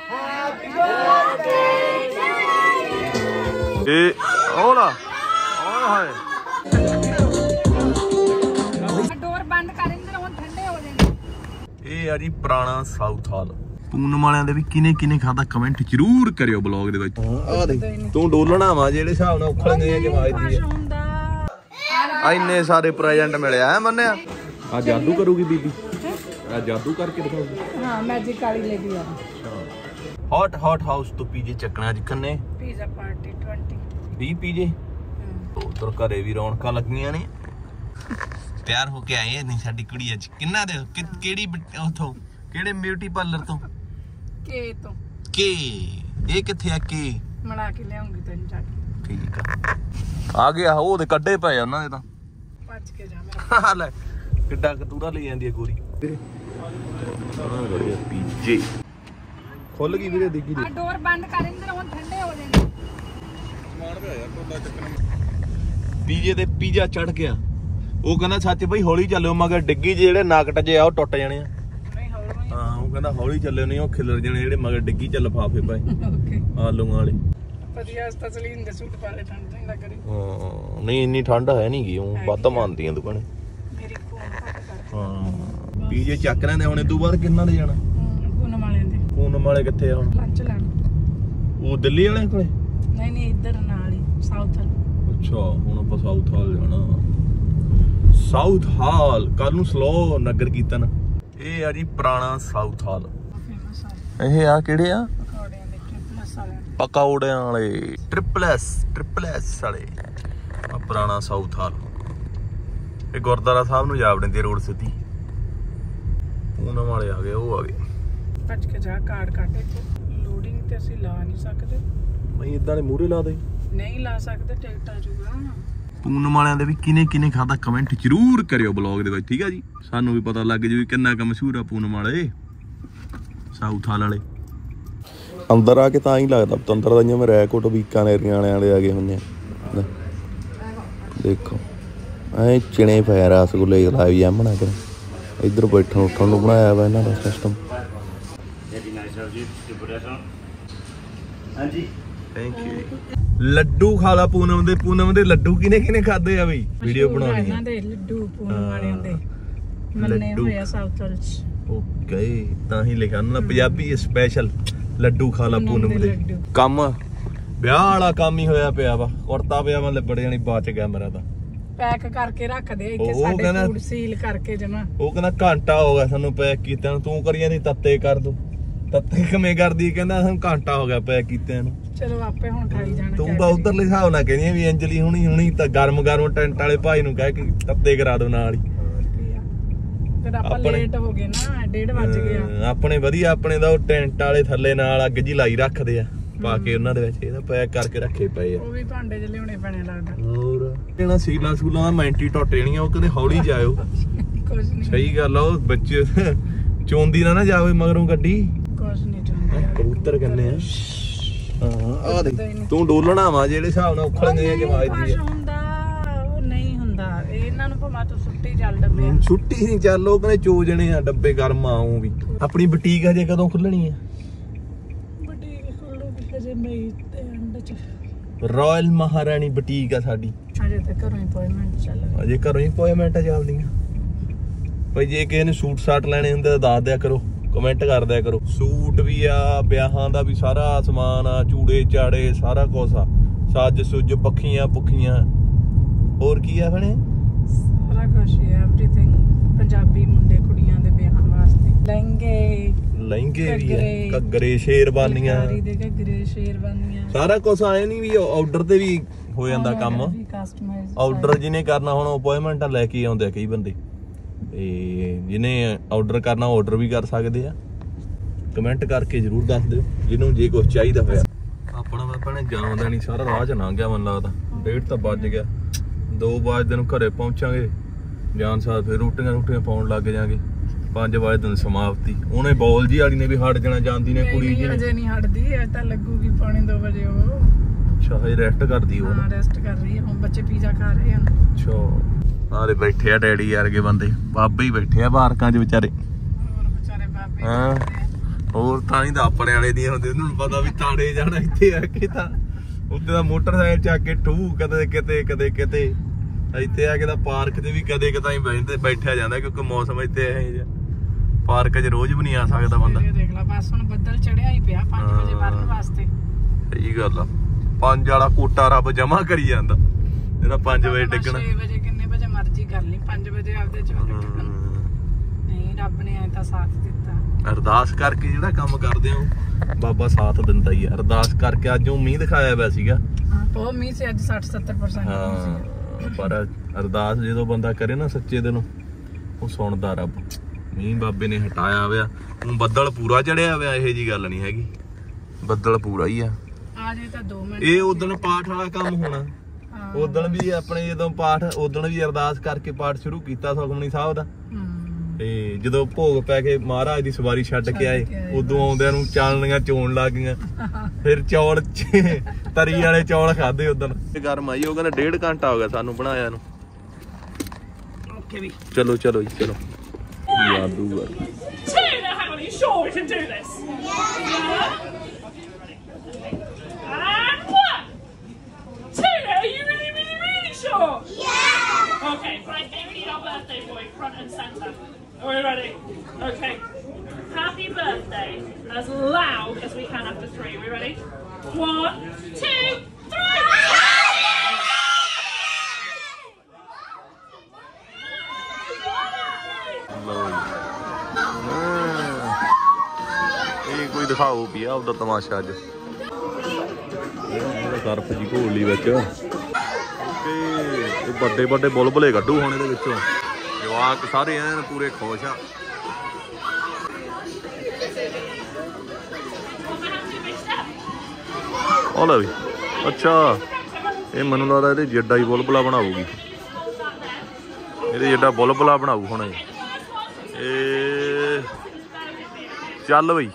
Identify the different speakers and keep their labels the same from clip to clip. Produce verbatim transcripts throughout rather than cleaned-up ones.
Speaker 1: ਇਹ ਹੋਲਾ ਹਾਂ ਹਾਏ
Speaker 2: ਡੋਰ ਬੰਦ ਕਰ ਇੰਦਰ ਹੁਣ ਠੰਡੇ ਹੋ ਜਾਣਗੇ।
Speaker 1: ਇਹ ਆ ਜੀ ਪੁਰਾਣਾ ਸਾਊਥ ਹਾਲ। ਪੂਨਮ ਵਾਲਿਆਂ ਦੇ ਵੀ ਕਿਨੇ ਕਿਨੇ ਖਾਦਾ ਕਮੈਂਟ ਜ਼ਰੂਰ ਕਰਿਓ ਬਲੌਗ ਦੇ ਵਿੱਚ। ਆ ਦੇ ਤੂੰ ਡੋਲਣਾ ਵਾ ਜਿਹੜੇ ਹਿਸਾਬ ਨਾਲ ਉਖਲਣਗੇ ਜਮਾਜ ਦੀ ਆ। ਇੰਨੇ ਸਾਰੇ ਪ੍ਰੈਜ਼ੈਂਟ ਮਿਲਿਆ ਹੈ ਮੰਨਿਆ। ਆ ਜਾਦੂ ਕਰੂਗੀ ਬੀਬੀ, ਆ ਜਾਦੂ ਕਰਕੇ ਦਿਖਾਊਗੀ।
Speaker 2: ਹਾਂ ਮੈਜਿਕ ਵਾਲੀ ਲੈ ਗਈ ਆ।
Speaker 1: ਹੌਟ ਹੌਟ ਹਾਊਸ ਤੋਂ ਪੀਜੇ ਚੱਕਣਾ ਅੱਜ ਕੰਨੇ
Speaker 2: ਪੀਜ਼ਾ ਪਾਰਟੀ ਵੀਹ
Speaker 1: ਵੀਹ ਪੀਜੇ। ਉਧਰ ਘਰੇ ਵੀ ਰੌਣਕਾਂ ਲੱਗੀਆਂ ਨੇ। ਤਿਆਰ ਹੋ ਕੇ ਆਏ ਨਹੀਂ ਸਾਡੀ ਕੁੜੀ ਅੱਜ। ਕਿੰਨਾ ਦੇ ਕਿਹੜੀ ਉਥੋਂ ਕਿਹੜੇ ਬਿਊਟੀ ਪਾਰਲਰ ਤੋਂ?
Speaker 2: ਕੇ ਤੋਂ।
Speaker 1: ਕੇ ਇਹ ਕਿੱਥੇ ਆ? ਕੇ
Speaker 2: ਮਣਾ ਕੇ ਲਿਆਉਂਗੀ ਤੈਨੂੰ ਜਾ ਕੇ।
Speaker 1: ਠੀਕ ਆ ਆ ਗਿਆ। ਉਹ ਤੇ ਕੱਢੇ ਪਏ ਉਹਨਾਂ ਦੇ ਤਾਂ।
Speaker 2: ਭੱਜ ਕੇ ਜਾ ਮੇਰਾ।
Speaker 1: ਲੈ ਕਿੱਡਾ ਕਤੂਰਾ ਲਈ ਜਾਂਦੀ ਹੈ ਗੋਰੀ ਵੀਰੇ। ਪੀਜੇ ਖੁੱਲ ਗਈ ਵੀਰੇ। ਦੇਖੀ
Speaker 2: ਆ ਡੋਰ ਬੰਦ ਕਰ ਇੰਦਰ ਹੁਣ ਠੰਡੇ ਹੋ ਜਾਣਗੇ।
Speaker 1: ਸਮਾਨ ਪਿਆ ਯਾਰ ਟੋਲਾ ਚੱਕਣਾ। ਪੀਜੇ ਤੇ ਪੀਜ਼ਾ ਚੜ ਗਿਆ। ਉਹ ਕਹਿੰਦਾ ਸੱਚ ਬਈ ਹੌਲੀ ਚੱਲਿਓ ਮਗਰ ਡਿੱਗੀ ਜਿਹੜੇ ਨਾਕਟ ਜੇ ਆ ਉਹ ਟੁੱਟ ਜਾਣੇ ਆ।
Speaker 2: ਨਹੀਂ ਹੌਲੀ।
Speaker 1: ਹਾਂ ਉਹ ਕਹਿੰਦਾ ਹੌਲੀ ਚੱਲਿਓ ਨਹੀਂ ਉਹ ਖਿਲਰ ਜਾਣੇ ਜਿਹੜੇ ਮਗਰ ਡਿੱਗੀ ਚ ਲਫਾਫੇ ਪਏ
Speaker 2: ਓਕੇ
Speaker 1: ਆਲੂਆਂ ਵਾਲੇ।
Speaker 2: ਵਧੀਆ ਤਸਲੀਨ ਦੇ ਸੂਟ ਪਾਲੇ ਠੰਡ ਨਹੀਂ ਲੱਗ ਰਹੀ।
Speaker 1: ਹਾਂ ਨਹੀਂ ਇੰਨੀ ਠੰਡ ਹੈ ਨਹੀਂ ਗੀ। ਉਹ ਵੱਧ ਮੰਨਦੀਆਂ ਦੁਕਾਨੇ।
Speaker 2: ਮੇਰੀ ਫੋਨ ਘੱਟ ਕਰ।
Speaker 1: ਹਾਂ ਪੀਜੇ ਚੱਕ ਲੈਂਦੇ ਹੁਣ। ਇਹ ਤੋਂ ਬਾਅਦ ਕਿੰਨਾ ਦੇ ਜਾਣਾ?
Speaker 2: ਪੂਨਮ ਵਾਲਿਆਂ ਦੇ।
Speaker 1: ਪੂਨਮ ਵਾਲੇ ਕਿੱਥੇ ਆ ਹੁਣ?
Speaker 2: ਲੰਚ ਲੈਣ।
Speaker 1: ਉਹ ਦਿੱਲੀ ਵਾਲੇ ਕੋਲੇ?
Speaker 2: ਨਹੀਂ ਨਹੀਂ ਇੱਧਰ ਨਾਲ ਹੀ ਸਾਊਥ ਹਾਲ।
Speaker 1: ਅੱਛਾ ਹੁਣ ਆਪਾਂ ਸਾਊਥ ਹਾਲ ਜਾਣਾ। ਸਾਊਥ ਹਾਲ ਕੱਲ ਨੂੰ ਸਲੋ ਨਗਰ ਕੀਰਤਨ। ਇਹ ਆ ਜੀ ਪੁਰਾਣਾ ਸਾਊਥ ਹਾਲ।
Speaker 2: ਫੇਮਸ ਆ।
Speaker 1: ਇਹ ਆ ਕਿਹੜੇ ਆ?
Speaker 2: ਪਕੌੜਿਆਂ ਦੇ ਟ੍ਰਿਪਲਸ ਵਾਲੇ।
Speaker 1: ਪਕੌੜਿਆਂ ਵਾਲੇ ਟ੍ਰਿਪਲਸ ਟ੍ਰਿਪਲਸ ਵਾਲੇ। ਆ ਪੁਰਾਣਾ ਸਾਊਥ ਹਾਲ। ਇਹ ਗੁਰਦੁਆਰਾ ਸਾਹਿਬ ਨੂੰ ਜਾ ਵੜਦੇ ਰੋਡ ਸਿੱਧੀ। ਪੂਨਮ ਵਾਲੇ ਆ ਗਏ। ਉਹ ਆ ਗਏ।
Speaker 2: ਭੱਜ ਕੇ ਜਾ ਕਾਰਡ ਕੱਢ। ਲੋਡਿੰਗ ਤੇ ਅਸੀਂ ਲਾ ਨਹੀਂ ਸਕਦੇ।
Speaker 1: ਨਹੀਂ ਇਦਾਂ ਦੇ ਮੂਹਰੇ ਲਾ ਦੇ।
Speaker 2: ਨਹੀਂ ਲਾ ਸਕਦੇ ਟਿਕਟ ਆ ਜੂਗਾ।
Speaker 1: ਪੂਨਮ ਵਾਲਿਆਂ ਦੇ ਵੀ ਕਿਨੇ ਕਿਨੇ ਖਾਦਾ ਕਮੈਂਟ ਜ਼ਰੂਰ ਕਰਿਓ ਬਲੌਗ ਦੇ ਵਿੱਚ। ਠੀਕ ਆ ਜੀ ਸਾਨੂੰ ਵੀ ਪਤਾ ਲੱਗ ਜੂ ਕਿੰਨਾ ਕੁ ਮਸ਼ਹੂਰ ਆ ਪੂਨਮ ਵਾਲੇ ਸਾਊਥ ਹਾਲ ਵਾਲੇ। ਅੰਦਰ ਆ ਕੇ ਤਾਂ ਹੀ ਲੱਗਦਾ ਪਤੰਦਰ ਦਾ ਜਿਵੇਂ ਰੈਕੋਟ ਬੀਕਾਨੇਰੀਆਂ ਵਾਲੇ ਆ ਗਏ ਹੁੰਦੇ ਆ। ਦੇਖੋ ਐ ਚਿਣੇ ਪਏ ਰਸਗੁੱਲੇ ਲਾਈ ਆ ਬਣਾ ਕੇ। ਇੱਧਰ ਬੈਠਣ ਉੱਠਣ ਨੂੰ ਬਣਾਇਆ ਵਾ ਇਹਨਾਂ ਦਾ ਸਿਸਟਮ। ਹਾਂਜੀ ਥੈਂਕ ਯੂ। ਲੱਡੂ ਖਾ ਲਾ ਪੂਨਮ ਦੇ। ਪੂਨਮ ਦੇ ਲੱਡੂ ਕਿਨੇ ਕਿਨੇ ਖਾਦੇ ਆ ਬਈ? ਵੀਡੀਓ ਬਣਾਉਣੀ
Speaker 2: ਇਹਨਾਂ ਦੇ ਲੱਡੂ ਪੂਨਮ ਵਾਲਿਆਂ ਦੇ ਮੰਨੇ ਹੋਏ ਆ ਸਾਊਥ ਹਾਲ ਚ।
Speaker 1: ਓਕੇ ਤਾਂ ਹੀ ਲਿਖਿਆ ਉਹਨਾਂ ਦਾ ਪੰਜਾਬੀ ਸਪੈਸ਼ਲ ਲੱਡੂ ਖਾ ਲਾ ਪੂਨਮ ਦੇ। ਕੰਮ ਵਿਆਹ ਵਾਲਾ ਕੰਮ ਹੀ ਹੋਇਆ ਪਿਆ ਵਾ। ਕੁੜਤਾ ਪਿਆ ਵਾ ਲਿਬੜ ਜਾਣੀ ਬਾਅਦ ਚ ਗਿਆ ਮੇਰਾ ਤਾਂ।
Speaker 2: ਪੈਕ ਕਰਕੇ ਰੱਖਦੇ ਇੱਥੇ ਸਾਡੇ ਫੂਡ ਸੀਲ ਕਰਕੇ ਜਮਾ।
Speaker 1: ਉਹ ਕਹਿੰਦਾ ਘੰਟਾ ਹੋ ਗਿਆ ਸਾਨੂੰ ਪੈਕ ਕੀਤਾ ਨੂੰ। ਤੂੰ ਕਰੀ ਜਾਂਦੀ ਤੱਤੇ ਕਰ ਦੂ। ਤੱਤੇ ਕਿਵੇਂ ਕਰਦੀ? ਕਹਿੰਦਾ ਸਾਨੂੰ ਘੰਟਾ ਹੋ ਗਿਆ ਪੈਕ ਕੀਤੇ ਨੂੰ। ਚਲੋ ਆਪੇ ਹੁਣ ਖਾਈ ਜਾਣਾ। ਤੂੰ ਤਾਂ ਉਧਰਲੇ ਹਿਸਾਬ ਨਾਲ ਕਹਿੰਦੀ ਵੀ ਅੰਜਲੀ ਹੁਣੀ ਹੁਣੀ ਤਾਂ ਗਰਮ ਗਰਮ ਟੈਂਟ ਵਾਲੇ ਭਾਈ ਨੂੰ ਕਹਿ ਕੇ ਤੱਤੇ ਕਰਾ ਦੋ ਨਾਲ ਹੀ। ਫਿਰ ਆਪਾਂ ਲੇਟ ਹੋ ਗਏ ਨਾ। ਡੇਢ ਵੱਜ ਗਿਆ। ਆਪਣੇ ਵਧੀਆ ਆਪਣੇ ਦਾ ਉਹ ਟੈਂਟ ਵਾਲੇ ਥੱਲੇ ਨਾਲ ਅੱਗ ਜੀ ਲਾਈ ਰੱਖਦੇ ਆ ਪਾ ਕੇ ਉਹਨਾਂ ਦੇ ਵਿੱਚ। ਇਹਦਾ ਪੈਕ ਕਰਕੇ ਰੱਖੇ ਪਏ ਆ। ਉਹ ਵੀ ਭਾਂਡੇ ਚ ਲਿਆਉਣੇ ਪੈਣੇ ਲੱਗਦਾ। ਹੋਰ ਇਹਨਾਂ ਸੀਲਾਂ ਸੂਲਾਂ ਮੈਂਟੀ ਟੁੱਟ ਜਾਣੀਆਂ। ਉਹ ਕਹਿੰਦੇ ਹੌਲੀ ਜਾਇਓ। ਕੁਝ ਨਹੀਂ ਸਹੀ ਗੱਲ ਆ। ਉਹ ਬੱਚੇ ਚੋਂਦੀ ਨਾ ਨਾ ਜਾਵੇ ਮਗਰੋਂ ਗੱਡੀ। ਕੁਝ ਨਹੀਂ ਚੋਂਦੀ। ਕਬੂਤਰ ਕਹਿੰਦੇ ਆ। ਹਾਂ ਆ ਦੇਖ ਤੂੰ ਡੋਲਣਾ ਵਾ ਜਿਹੜੇ ਹਿਸਾਬ ਨਾਲ ਉਖਲਣਗੇ ਜਮਾਜ ਦੀ ਹੁੰਦਾ। ਉਹ ਨਹੀਂ ਹੁੰਦਾ ਇਹਨਾਂ ਨੂੰ ਭਾਵੇਂ ਤੂੰ ਸੁੱਟੀ ਚੱਲ ਡੱਬੇ। ਸੁੱਟੀ ਨਹੀਂ ਚੱਲ। ਉਹ ਕਹਿੰਦੇ ਚੋ ਜਣੇ ਆ ਡੱਬੇ ਗਰਮ ਆਉਂ ਵੀ। ਆਪਣੀ ਬੁਟੀਕ ਹਜੇ ਕਦੋਂ ਖੁੱਲਣੀ ਆ? ਰਾਇਲ ਮਹਾਰਾਣੀ ਬੁਟੀਕ ਆ ਸਾਡੀ। ਅਜੇ ਤਾਂ ਘਰੋਂ ਹੀ ਅਪਾਇੰਟਮੈਂਟ ਚੱਲ ਰਹੀ। ਅਜੇ ਘਰੋਂ ਹੀ ਅਪਾਇੰਟਮੈਂਟਾਂ ਚੱਲਦੀਆਂ। ਭਾਈ ਜੇ ਕਿਸੇ ਨੇ ਸੂਟ ਸਾਟ ਲੈਣੇ ਹੁੰਦੇ ਤਾਂ ਦੱਸ ਦਿਆ ਕਰੋ। ਕਮੈਂਟ ਕਰ ਦਿਆ ਕਰੋ। ਸੂਟ ਵੀ ਆ ਵਿਆਹਾਂ ਦਾ ਵੀ ਸਾਰਾ ਸਮਾਨ ਆ। ਚੂੜੇ ਚਾੜੇ ਸਾਰਾ ਕੁਛ ਆ। ਸੱਜ ਸੁੱਜ ਪੱਖੀਆਂ ਪੁੱਖੀਆਂ ਹੋਰ ਕੀ ਆ ਭੈਣੇ? ਸਾਰਾ ਕੁਛ ਹੀ ਐਵਰੀਥਿੰਗ ਪੰਜਾਬੀ ਮੁੰਡੇ ਕੁੜੀਆਂ ਦੇ ਵਿਆਹਾਂ ਵਾਸਤੇ। ਲਹਿੰਗੇ ਲਹਿੰਗੇ ਵੀ ਆ। ਘੱਗਰੇ ਸ਼ੇਰਵਾਨੀਆਂ ਦੇ ਘੱਗਰੇ ਸ਼ੇਰਵਾਨੀਆਂ ਸਾਰਾ ਕੁਛ ਆਏ ਨਹੀਂ ਵੀ ਆਰਡਰ ਤੇ ਵੀ ਹੋ ਜਾਂਦਾ ਕੰਮ। ਆਰਡਰ ਜਿਹਨੇ ਕਰਨਾ ਹੁਣ ਅਪਾਇੰਟਮੈਂਟਾਂ ਲੈ ਕੇ ਆਉਂਦੇ ਆ ਕਈ ਬੰਦੇ। ਤੇ ਜਿਹਨੇ ਆਰਡਰ ਕਰਨਾ ਆਰਡਰ ਵੀ ਕਰ ਸਕਦੇ ਆ। ਕਮੈਂਟ ਕਰਕੇ ਜ਼ਰੂਰ ਦੱਸ ਦਿਓ ਜਿਹਨੂੰ ਜੇ ਕੁਝ ਚਾਹੀਦਾ ਹੋਇਆ। ਆਪਣਾ ਆਪਾਂ ਨੇ ਜਾਣਦਾ ਨਹੀਂ ਸਾਰਾ ਰਾਹ ਚ ਲੰਘ ਗਿਆ ਮੈਨੂੰ ਲੱਗਦਾ। ਡੇਢ ਤਾਂ ਵੱਜ ਗਿਆ। ਦੋ ਵਜੇ ਨੂੰ ਘਰੇ ਪਹੁੰਚਾਂਗੇ। ਜਾਣ ਸਾਰ ਫਿਰ ਰੋਟੀਆਂ ਰੋਟੀਆਂ ਪਾਉਣ ਲੱਗ ਜਾਾਂਗੇ। ਪੰਜ ਵਜੇ ਦਿਨ ਸਮਾਪਤੀ। ਉਹਨੇ ਬੋਲ ਜੀ ਵਾਲੀ ਨੇ ਵੀ ਹਟ ਜਾਣਾ। ਜਾਂਦੀ ਨੇ ਕੁੜੀ ਜੀ ਅਜੇ ਨਹੀਂ ਹਟਦੀ। ਅਜੇ ਤਾਂ ਲੱਗੂਗੀ ਪੌਣੇ ਦੋ ਵਜੇ। ਉਹ ਅੱਛਾ ਹਜੇ ਰੈਸਟ ਕਰਦੀ। ਉਹ ਹਾਂ ਰੈਸਟ ਕਰ ਰਹੀ ਹੈ। ਹੁਣ ਬੱਚੇ ਪੀਜ਼ਾ ਖਾ ਰਹੇ ਹਨ। ਅੱਛਾ ਆਰੇ ਬੈਠੇ ਆ ਡੈਡੀ ਵਰਗੇ ਬੰਦੇ। ਬਾਬੇ ਹੀ ਬੈਠੇ ਆ ਪਾਰਕਾਂ 'ਚ ਵਿਚਾਰੇ। ਹੋਰ ਵਿਚਾਰੇ ਬਾਬੇ ਹਾਂ ਹੋਰ ਤਾਂ ਹੀ ਤਾਂ ਆਪਣੇ ਵਾਲੇ ਦੀਆਂ ਹੁੰਦੇ, ਉਹਨੂੰ ਪਤਾ ਵੀ ਤਾੜੇ ਜਾਣਾ ਇੱਥੇ ਆ ਕੇ ਤਾਂ ਉੱਤੇ ਦਾ ਮੋਟਰਸਾਈਕਲ ਚੱਕ ਕੇ ਠੂ ਕਦੇ ਕਿਤੇ ਕਦੇ ਕਿਤੇ ਇੱਥੇ ਆ ਕੇ ਤਾਂ ਪਾਰਕ 'ਚ ਵੀ ਕਦੇ ਕਦਾਈ ਬੈਠਦੇ ਬੈਠਿਆ ਜਾਂਦਾ ਕਿਉਂਕਿ ਮੌਸਮ ਇੱਥੇ ਇਹੋ ਜਿਹਾ ਪਾਰਕ 'ਚ ਰੋਜ਼ ਵੀ ਨਹੀਂ ਆ ਸਕਦਾ ਬੰਦਾ।
Speaker 2: ਦੇਖ ਲੈ ਬਸ ਹੁਣ ਬੱਦਲ ਚੜਿਆ ਹੀ ਪਿਆ ਪੰਜ ਵਜੇ ਵਰਨ ਵਾਸਤੇ।
Speaker 1: ਸਹੀ ਗੱਲ ਆ, ਪੰਜ ਵਾਲਾ ਕੋਟਾ ਰੱਬ ਜਮਾ ਕਰੀ ਜਾਂਦਾ ਇਹਦਾ ਪੰਜ ਵਜੇ ਡਿੱਗਣਾ।
Speaker 2: ਛੇ ਵਜੇ ਕਿੰਨੇ ਵਜੇ ਮਰਜ਼ੀ ਕਰ ਲਈ, ਪੰਜ ਵਜੇ ਆਪਦੇ ਚੋਂ ਡਿੱਗਣ। ਨਹੀਂ ਰੱਬ ਨੇ ਐ ਤਾਂ ਸਾਥ ਦਿੱਤਾ।
Speaker 1: ਅਰਦਾਸ ਕਰਕੇ ਜਿਹੜਾ ਕੰਮ ਕਰਦੇ ਹੋ ਬਾਬਾ ਸਾਥ ਦਿੰਦਾ ਹੀ ਆ। ਅਰਦਾਸ ਕਰਕੇ ਅੱਜ ਉਹ ਮੀਂਹ ਦਿਖਾਇਆ ਹੋਇਆ ਸੀਗਾ,
Speaker 2: ਉਹ ਮੀਂਹ ਸੇ ਅੱਜ ਸੱਠ ਸੱਤਰ ਪਰਸੈਂਟ
Speaker 1: ਹਾਂ, ਪਰ ਅਰਦਾਸ ਜਦੋਂ ਬੰਦਾ ਕਰੇ ਨਾ ਸੱਚੇ ਦਿਲੋਂ ਉਹ ਸੁਣਦਾ ਰੱਬ। ਮੀਂਹ ਬਾਬੇ ਨੇ ਹਟਾਇਆ ਹੋਇਆ, ਹੁਣ ਬੱਦਲ ਪੂਰਾ ਚੜਿਆ ਹੋਇਆ, ਇਹੋ ਜੀ ਗੱਲ ਨਹੀਂ ਹੈਗੀ, ਬੱਦਲ ਪੂਰਾ ਹੀ ਆ।
Speaker 2: ਆ ਜੇ ਤਾਂ ਦੋ ਮਿੰਟ
Speaker 1: ਇਹ ਉਦਣ ਪਾਠ ਵਾਲਾ ਕੰਮ ਹੋਣਾ। ਉਦਣ ਵੀ ਆਪਣੇ ਜਦੋਂ ਪਾਠ ਉਦਣ ਵੀ ਅਰਦਾਸ ਕਰਕੇ ਪਾਠ ਸ਼ੁਰੂ ਕੀਤਾ ਸੁਖਮਨੀ ਸਾਹਿਬ ਦਾ, ਤੇ ਜਦੋਂ ਭੋਗ ਪੈ ਕੇ ਮਹਾਰਾਜ ਦੀ ਸਵਾਰੀ ਛੱਡ ਕੇ ਆਏ ਉਦੋਂ ਆਉਂਦਿਆਂ ਨੂੰ ਚਾਨਣੀਆਂ ਚੋਣ ਲੱਗ ਗਈਆਂ। ਫਿਰ ਚੌਲ ਤਰੀ ਵਾਲੇ ਚੌਲ ਖਾਦੇ ਉਦਣ ਗਰਮ ਆਈ। ਉਹ ਕਹਿੰਦਾ ਡੇਢ ਘੰਟਾ ਹੋ ਗਿਆ ਸਾਨੂੰ ਬਣਾਇਆ ਨੂੰ।
Speaker 2: ਓਕੇ ਵੀ
Speaker 1: ਚਲੋ ਚਲੋ ਜੀ ਚਲੋ। Yadu
Speaker 3: Okay, right, they need our birthday boy, front and centre. Are we ready? Okay. Happy birthday, as loud as we can after three. Are we ready? One, two, three!
Speaker 1: ਇਹ ਕੋਈ ਦਿਖਾਓ ਪਿਆ ਉਹਦਾ ਤਮਾਸ਼ਾ ਅੱਜ। ਸਰਫ ਜੀ ਘੋਲੀ ਵਿੱਚ ਤੇ ਵੱਡੇ ਵੱਡੇ ਬੁਲਬੁਲੇ ਕੱਢੂ ਹੁਣ ਇਹਦੇ ਵਿੱਚੋਂ। ਜਵਾਕ ਸਾਰੇ ਐਨ ਪੂਰੇ ਖੁਸ਼ ਆ। ਉਹ ਲੈ ਵੀ ਅੱਛਾ, ਇਹ ਮੈਨੂੰ ਲੱਗਦਾ ਇਹਦੇ ਜਿੱਡਾ ਹੀ ਬੁਲਬੁਲਾ ਬਣਾਊਗੀ, ਇਹਦੇ ਜਿੱਡਾ ਬੁਲਬੁਲਾ ਬਣਾਊ ਹੁਣ ਇਹ। ਚੱਲ ਬਈ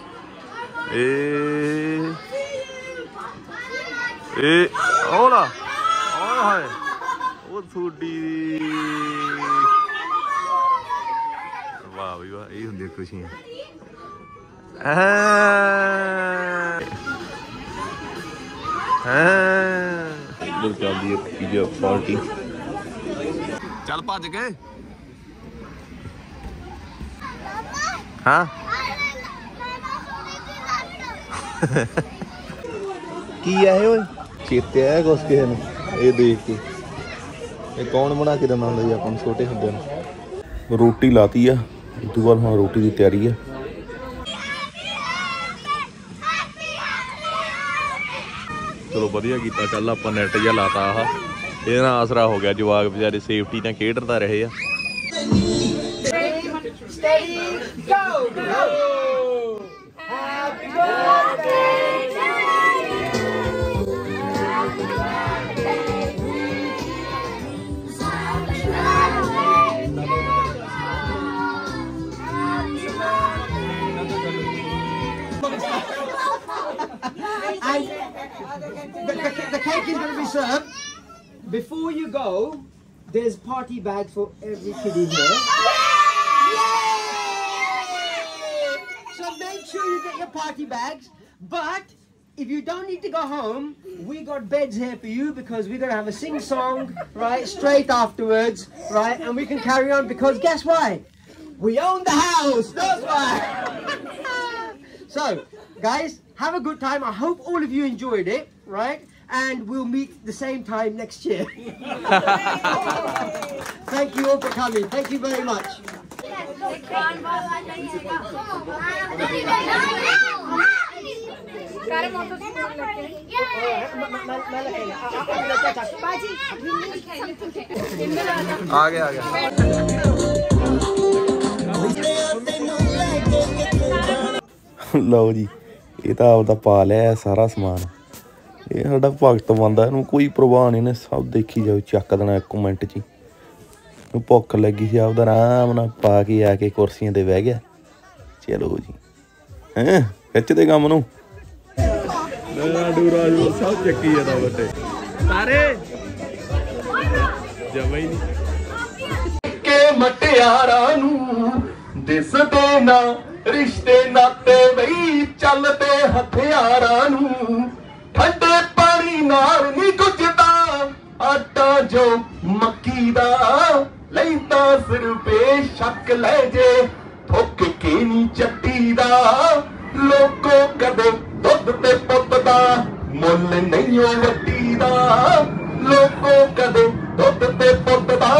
Speaker 1: ਇਹ ਇਹ ਉਹ ਲਾ ਓਏ ਹਾਏ ਉਹ ਥੋੜੀ ਵਾਹ ਵੀ ਵਾਹ, ਇਹ ਹੁੰਦੀਆਂ ਖੁਸ਼ੀਆਂ। ਹੈ ਇੱਧਰ ਚੱਲਦੀ ਹੈ ਪੀਜ਼ਾ ਪਾਰਟੀ। ਚੱਲ ਭੱਜ ਕੇ। ਹਾਂ ਕੀ ਆ ਇਹ ਓਏ? ਚੇਤੇ ਆਇਆ ਕੁਛ ਕਿਸੇ ਨੂੰ ਇਹ ਦੇਖ ਕੇ? ਇਹ ਕੌਣ ਬਣਾ ਕੇ ਦਿੰਦਾ ਹੁੰਦਾ ਜੀ ਆਪਾਂ ਨੂੰ ਛੋਟੇ ਹੁੰਦਿਆਂ ਨੂੰ? ਰੋਟੀ ਲਾਤੀ ਆ, ਇਸ ਤੋਂ ਬਾਅਦ ਹੁਣ ਰੋਟੀ ਦੀ ਤਿਆਰੀ ਆ। ਚਲੋ ਵਧੀਆ ਕੀਤਾ, ਚੱਲ ਆਪਾਂ ਨੈਟ ਜਿਹਾ ਲਾਤਾ ਆਹ, ਇਹਦੇ ਨਾਲ ਆਸਰਾ ਹੋ ਗਿਆ। ਜਵਾਕ ਵਿਚਾਰੇ ਸੇਫਟੀ ਨਾਲ ਖੇਡਦਾ ਰਹੇ ਆ।
Speaker 4: The, the, the cake is going to be served. Before you go, there's party bags for every kid in here. So make sure you get your party bags. But if you don't need to go home, we got beds here for you because we're going to have a sing-song, right, straight afterwards, right? And we can carry on because guess why? We own the house, that's why. So, guys, have a good time. I hope all of you enjoyed it, right? And we'll meet the same time next year. Thank you all for coming. Thank you very much.
Speaker 1: आ गया आ गया। ਲਓ ਜੀ, ਇਹ ਤਾਂ ਆਪਦਾ ਪਾ ਲਿਆ ਸਾਰਾ ਸਮਾਨ। ਇਹ ਸਾਡਾ ਭਗਤ ਬੰਦਾ, ਇਹਨੂੰ ਕੋਈ ਪ੍ਰਵਾਹ ਨਹੀਂ, ਇਹਨੇ ਸਭ ਦੇਖੀ ਜਾਓ ਚੱਕ ਦੇਣਾ ਇੱਕ ਮਿੰਟ 'ਚ ਹੀ। ਇਹਨੂੰ ਭੁੱਖ ਲੱਗੀ ਸੀ, ਆਪਦਾ ਆਰਾਮ ਨਾਲ ਪਾ ਕੇ ਆ ਕੇ ਕੁਰਸੀਆਂ ਤੇ ਬਹਿ ਗਿਆ। ਚਲੋ ਜੀ, ਹੈਂ ਖਿੱਚਦੇ ਕੰਮ ਨੂੰ। ਡੂਰਾ ਡੂਰਾ ਸਭ ਚੱਕੀ ਜਾਂਦਾ ਵੱਡੇ ਸਾਰੇ ਜਮਾ ਹੀ ਨਹੀਂ। ਕੇ ਮਟਿਆਰਾਂ ਨੂੰ ਦਿਸਦੇ ਨਾ ਰਿਸ਼ਤੇ ਨਾਤੇ ਬਈ ਚੱਲਦੇ ਹਥਿਆਰਾਂ ਨੂੰ ਠੰਡੇ ਪਾਣੀ ਨਾਲ ਨਹੀਂ ਗੁੱਝਦਾ ਆਟਾ ਜੋ ਮੱਕੀ ਦਾ ਲੈਂਦਾ ਸਿਰ ਬੇਸ਼ੱਕ ਲੈ ਜੇ ਥੁੱਕ ਕੇ ਨੀ ਚੱਟੀ ਦਾ ਲੋਕੋ ਕਦੇ ਦੁੱਧ ਤੇ ਪੁੱਤ ਦਾ ਮੁੱਲ ਨਹੀਂ ਓ ਵੱਡੀ ਦਾ ਲੋਕੋ ਕਦੇ ਦੁੱਧ ਤੇ ਪੁੱਤ ਦਾ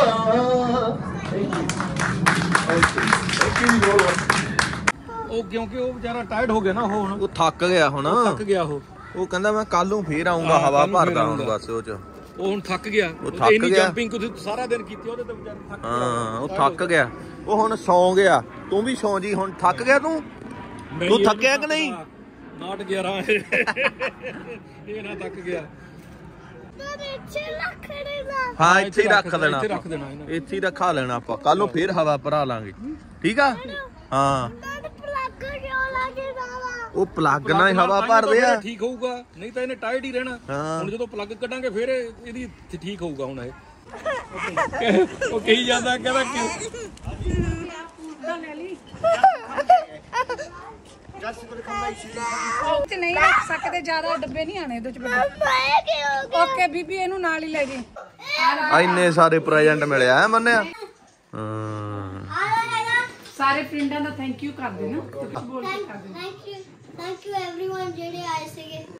Speaker 5: ਉਹ ਕਿਉਂਕਿ ਉਹ ਵਿਚਾਰਾ ਟਾਇਰਡ ਹੋ ਗਿਆ ਨਾ ਉਹ ਹੁਣ
Speaker 1: ਉਹ ਥੱਕ ਗਿਆ ਹੁਣ
Speaker 5: ਥੱਕ ਗਿਆ ਉਹ
Speaker 1: ਉਹ ਕਹਿੰਦਾ ਮੈਂ ਕੱਲ ਨੂੰ ਫੇਰ ਆਉਂਗਾ ਹਵਾ ਭਰਦਾ ਹੁਣ ਬਸ ਉਹ ਚ
Speaker 5: ਉਹ ਹੁਣ ਥੱਕ ਗਿਆ
Speaker 1: ਉਹ ਥੱਕ
Speaker 5: ਇੰਨੀ
Speaker 1: ਗਿਆ
Speaker 5: ਜੰਪਿੰਗ ਕੁਝ ਸਾਰਾ ਦਿਨ ਕੀਤੀ ਉਹਦੇ ਤੇ ਵਿਚਾਰੇ ਥੱਕ ਗਿਆ
Speaker 1: ਹਾਂ ਉਹ ਥੱਕ ਗਿਆ ਉਹ ਹੁਣ ਸੌਂ ਗਿਆ ਤੂੰ ਵੀ ਸੌਂ ਜੀ ਹੁਣ ਥੱਕ ਗਿਆ ਤੂੰ ਤੂੰ ਥੱਕਿਆ ਕਿ ਨਹੀਂ
Speaker 5: ਨਾਟ ਗਿਆਰਾਂ ਇਹ ਨਾ ਥੱਕ ਗਿਆ
Speaker 1: ਹਾਂ ਇੱਥੇ ਹੀ ਰੱਖ ਦੇਣਾ
Speaker 5: ਇੱਥੇ ਰੱਖ ਦੇਣਾ ਇਹਨਾਂ
Speaker 1: ਇੱਥੇ ਹੀ ਰਖਾ ਲੈਣਾ ਆਪਾਂ ਕੱਲ ਨੂੰ ਫੇਰ ਹਵਾ ਭਰਾ ਲਾਂਗੇ ਠੀਕ ਆ ਹਾਂ ਉਹ ਪਲੱਗ ਨਾਲ ਹੀ ਹਵਾ ਭਰਦੇ ਆ
Speaker 5: ਠੀਕ ਹੋਊਗਾ ਨਹੀਂ ਤਾਂ ਇਹਨੇ ਟਾਇਰਡ ਹੀ ਰਹਿਣਾ ਹੁਣ ਜਦੋਂ ਪਲੱਗ ਕੱਢਾਂਗੇ ਫੇਰ ਇਹਦੀ ਠੀਕ ਹੋਊਗਾ ਹੁਣ ਇਹ ਉਹ ਕਹੀ ਜਾਂਦਾ ਕਹਿੰਦਾ ਕਿ
Speaker 2: ਤੇ ਨਹੀਂ ਰੱਖ ਸਕਦੇ ਜ਼ਿਆਦਾ ਡੱਬੇ ਨਹੀਂ ਆਣੇ ਇਹਦੇ ਚ ਓਕੇ ਬੀਬੀ ਇਹਨੂੰ ਨਾਲ ਹੀ ਲੈ ਜੀ
Speaker 1: ਇੰਨੇ ਸਾਰੇ ਪ੍ਰੈਜ਼ੈਂਟ ਮਿਲਿਆ ਹੈ ਮੰਨਿਆ ਹਾਂ
Speaker 2: ਸਾਰੇ ਫਰੈਂਡਾਂ ਦਾ ਥੈਂਕ ਯੂ ਕਰ ਦੇਣਾ ਕੁਝ ਬੋਲ ਕੇ ਕਰ ਦੇਣਾ
Speaker 6: thank you thank you everyone ਜਿਹੜੇ ਆਏ ਸੀਗੇ